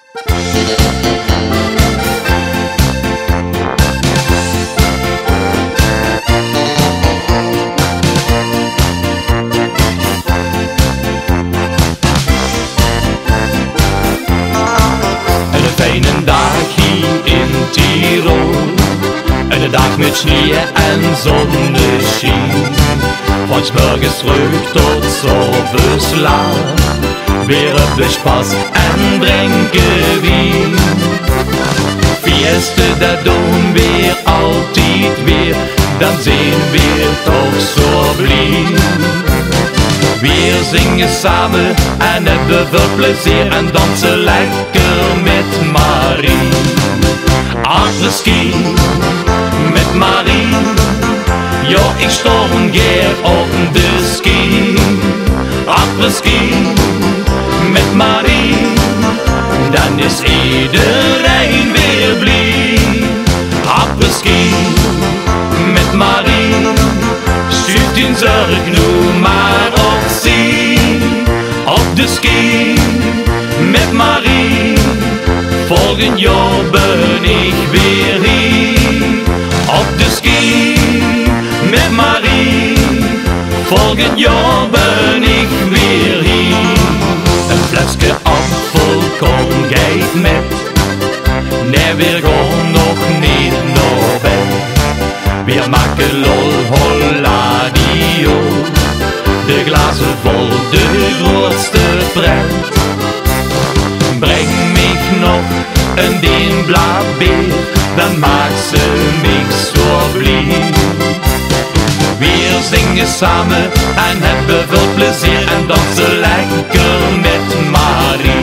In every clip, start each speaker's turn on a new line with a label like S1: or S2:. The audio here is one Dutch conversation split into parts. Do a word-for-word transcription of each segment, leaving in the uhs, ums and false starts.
S1: Een dag hier in Tirol, een dag met sneeuw en zonneschijn. Van 's morgens vroeg tot 's avonds laat, weer op de Spaß en drinken wien. Fieste, dat doen we altijd weer, dan zijn we toch zo blij. Wir zingen samen en hebben veel plezier en dansen lekker met Marie. Apres-ski met Marie, ja ik storm geer op de ski. Apres-ski met Marie, dan is iedereen weer blij. Apres-ski met Marie, stuurt in zorg nu maar op zee. Op de ski met Marie, volgend jaar ben ik weer hier. Op de ski met Marie, volgend jaar ben ik weer hier. Een flesje apfelkorn geeft met, nee we gaan nog niet naar bed. We maken lol holladio, de glazen vol, de grootste pret. Breng mich nog een dienblad beer, dan maakt ze mich zo blij. Wir zingen samen en hebben veel plezier en dansen lekker met Marie.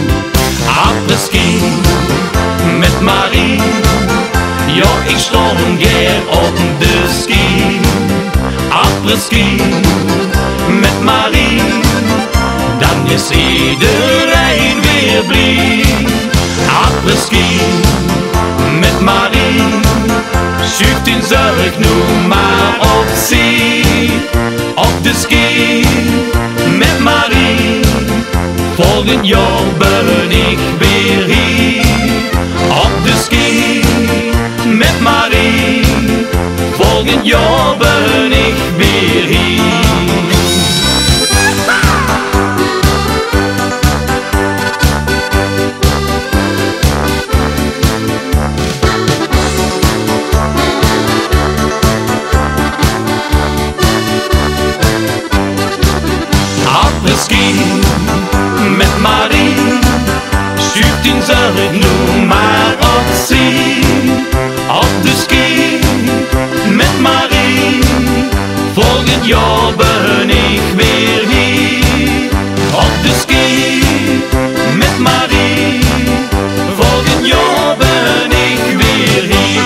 S1: Apres-ski met Marie, ja ik storm geer op de ski. Apres-ski met Marie, dan is iedereen weer blij. Apres-ski met Marie, schuift in zorg nu maar op zee. Op de ski met Marie, volgend jaar ben ik weer hier. Op de ski met Marie, volgend jaar ben ik weer hier. Apres-ski met Marie, schuift in zorg nu maar op zee. Op de ski met Marie, volgend jaar ben ik weer hier. Op de ski met Marie, volgend jaar ben ik weer hier.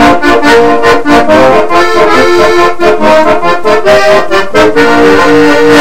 S2: Thank you.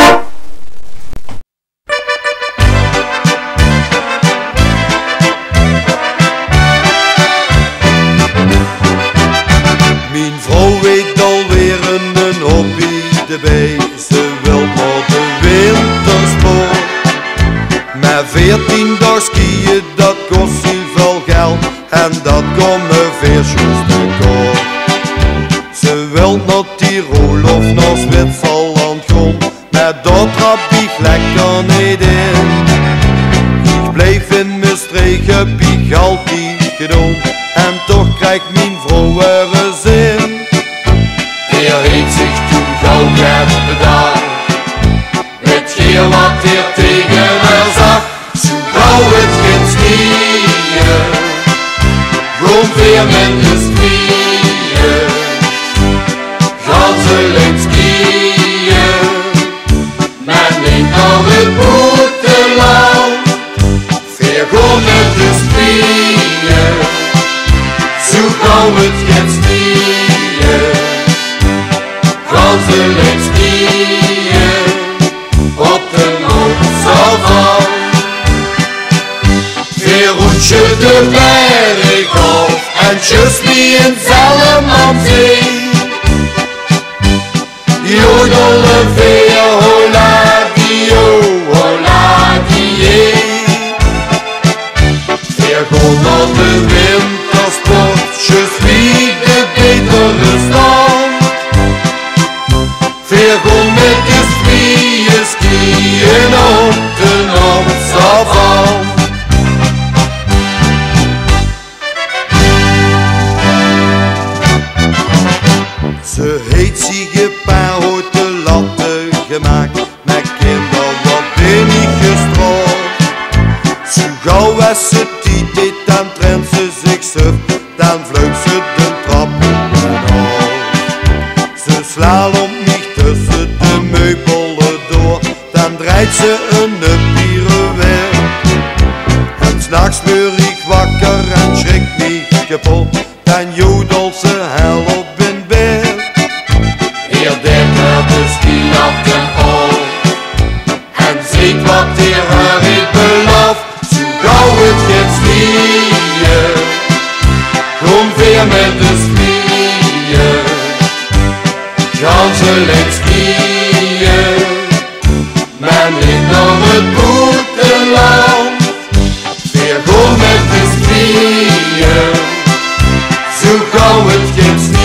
S2: erbij, ze wil naar de wintersport. Met veertien dagen skiën, dat kost zoveel geld en dat komt me veertjes te kort. Ze wil naar Tirol of naar Zwitserland gaan, maar dat trap ik lekker niet in. Ik blijf in mijn streek, heb ik altijd gedaan, en toch krijgt mijn vrouw er een zin.
S1: Er heeft zich toen gauw net bedacht, met geen wat er tegen haar zag. Zo gauw het kind skiën, rond weer met de skiën. Gaan ze lekker skiën, maar niet naar het buitenland. Ver gewoon met de skiën, zo gauw het kind skiën. Gaan ze lekker skiën, op de Noordzee. Weer roetje de berg af en just me in Zellemanzee. Jodele weer, hola dio, hola die. Weer gewoon naar de wintersport, just wie de betere stand. Weer gewoon met de skiën, skiën op de Noordzee.
S2: Ze heeft zich een paar houten latten gemaakt, met kinderen wat ben ik gestraald. Zo gauw als ze die deed, dan trent ze zich suf, dan vlucht ze de trap op en af. Ze slaat om mich tussen de meubelen door, dan draait ze een pirouette. En s'nachts word ik wakker en schrik mich kapot, dan jodelt ze hel op in bed.
S1: Hier deed er de skilatten op en ziet wat hier haar heeft beloofd. Zo gauw het gaat skiën, kom weer met de skiën. Gaan ze lekker skiën, maar niet naar het buitenland. Weer gewoon met de skiën, zo gauw het gaat skiën.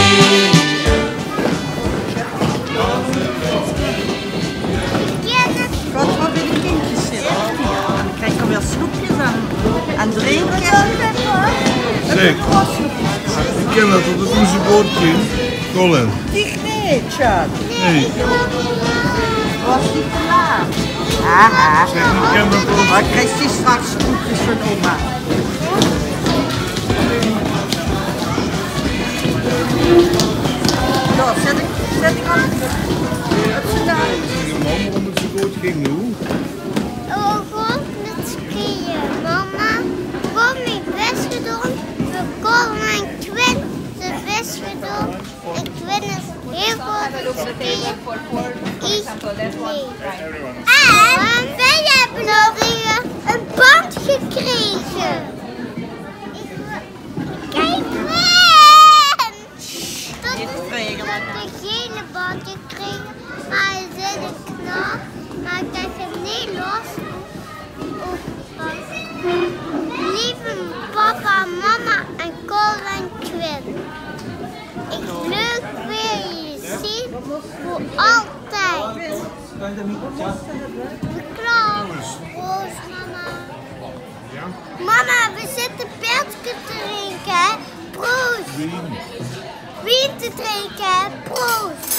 S3: Wat voor bij de kindjes zitten. En dan krijg je weer snoepjes en, en drinken.
S4: Zeg, ik ken dat op het oezeboordje. Colin.
S3: Die niet, schat.
S4: Nee.
S3: Was niet te laat. Haha.
S4: Zeg, ik ken dat op.
S3: Maar krijg je straks snoepjes van oma. Zo, zet ik, zet ik aan. Heb ze daar?
S4: Je mama om het oezeboord ging nu.
S5: Oh, gewoon met skiën. Mama, kom ik best gedaan. We komen en Quinn de best gedaan. En Quinn is heel goed met skiën. Ik niet. En wij hebben nog een band gekregen. Kijk, Quinn! Dat is de gele band gekregen. Maar hij zit een knop. Maar ik krijg hem niet los. Lieve papa, mama en Cole en Quinn. Ik leuk weer je zien voor altijd. Beklaag. Roos, mama. Mama, we zitten pilsje te drinken. Proost. Wien te drinken. Proost.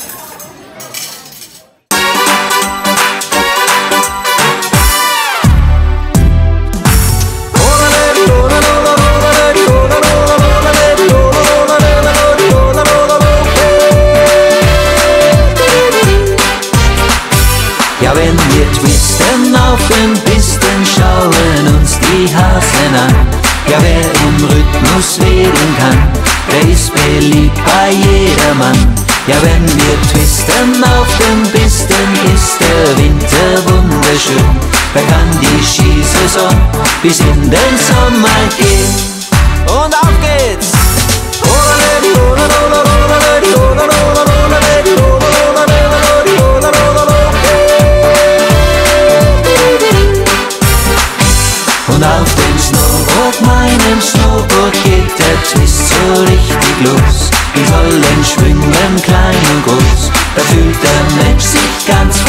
S6: Ja, wenn wir twisten auf den Pisten, schauen uns die Hasen an. Ja, wer im Rhythmus wählen kann, der ist beliebt bei jedermann. Ja, wenn wir twisten auf den Pisten, ist der Winter wunderschön. Da kann die Skisaison bis in den Sommer gehen. Und auf geht's! Rola, rola, rola, rola, rola, rola, rola, rola, rola, rola, rola, rola, rola, rola,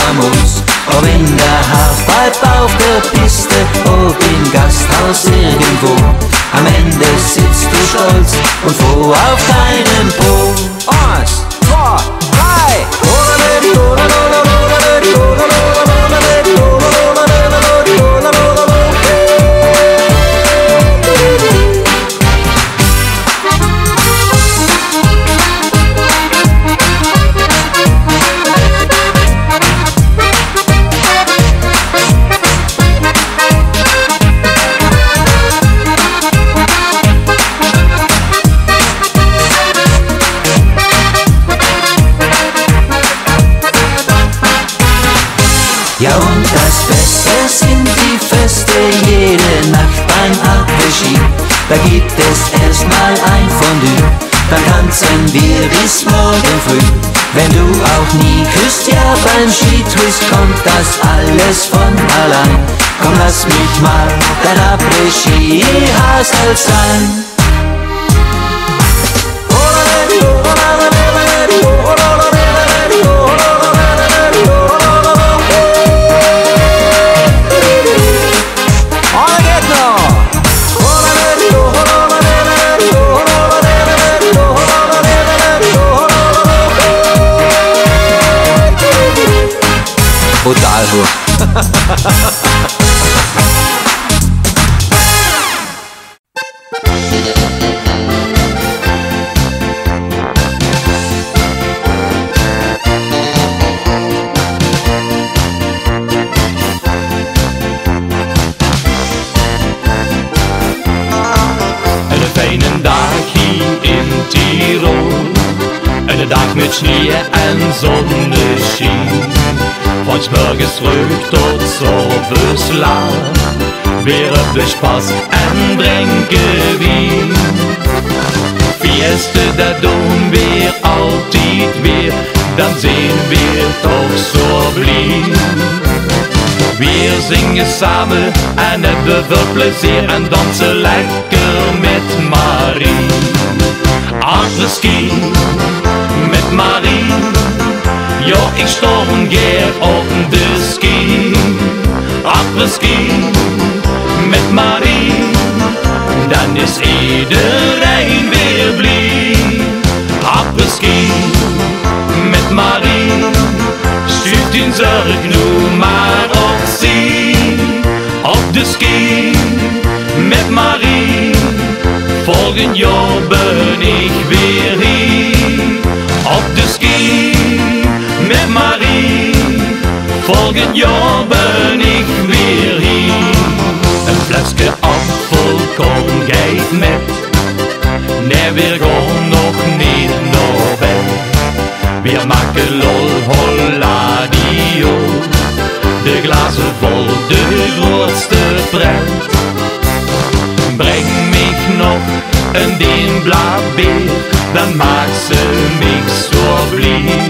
S6: famos. Ob in der Halfpipe auf der Piste, ob im Gasthaus irgendwo. Am Ende sitzt du stolz und froh auf deinem Po. Eins, zwei, drei. Ja, und das Beste sind die Feste, jede Nacht beim Après-Ski. Da gibt es erstmal ein Fondue, dann tanzen wir bis morgen früh. Wenn du auch nie küsst, ja, beim Skitwist kommt das alles von allein. Komm, lass mich mal dein Après-Ski-Hasel sein. Brutal hoch.
S1: Een fijne dag hier in Tirol. Een dag met sneeuw en zonneschijn. Von morgens früh tot s'avonds laat. Weer op de Spaß en drinken wien. Fieste, dat doen wir altijd weer. Dan zijn wir toch zo blij. Wir zingen samen en hebben veel plezier. En dansen lekker met Marie. Après-ski met Marie. Ja, ik storm gern op de ski. Après-ski met Marie. Dan is iedereen weer blij. Après-ski met Marie. Stuurt in zorg nu maar op zee. Op de ski met Marie. Volgend jaar ben ik weer hier. Op de ski met Marie, volgend jaar ben ik weer hier. Een flesje apfelkorn geeft met, nee, we gaan nog niet naar bed. We maken lol, holladio, de glazen vol, de grootste pret. Breng mich nog een dienblad-beer, dan maakt ze mich zo blij.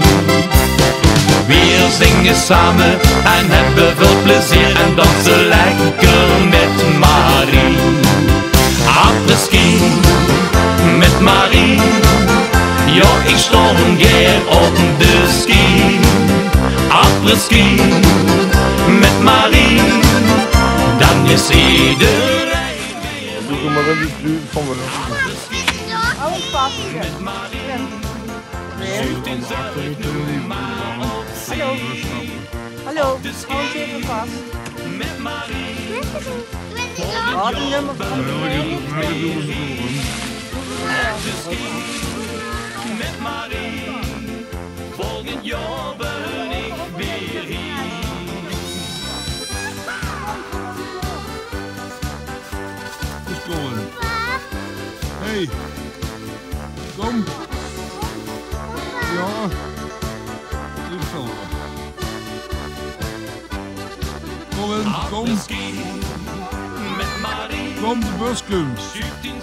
S1: Wir zingen samen en hebben veel plezier en dansen lekker met Marie. Après-ski met Marie. Ja, ik storm gern op de ski. Après-ski met Marie. Dan is iedereen weer
S4: Doe maar even duur van me.
S1: met Marie. Zucht in zorg nu maar op zee.
S3: Hallo. Hallo, hou eens even vast.
S1: Met Marie.
S3: Oh, die nummer van de
S1: Met Marie. Volgend jaar ben ik weer hier.
S4: Dus Colin. Hey. Kom. Ja. Dit is wel. Colin, kom.
S1: Met Marie.
S4: Kom, de bus komt.
S1: Zucht in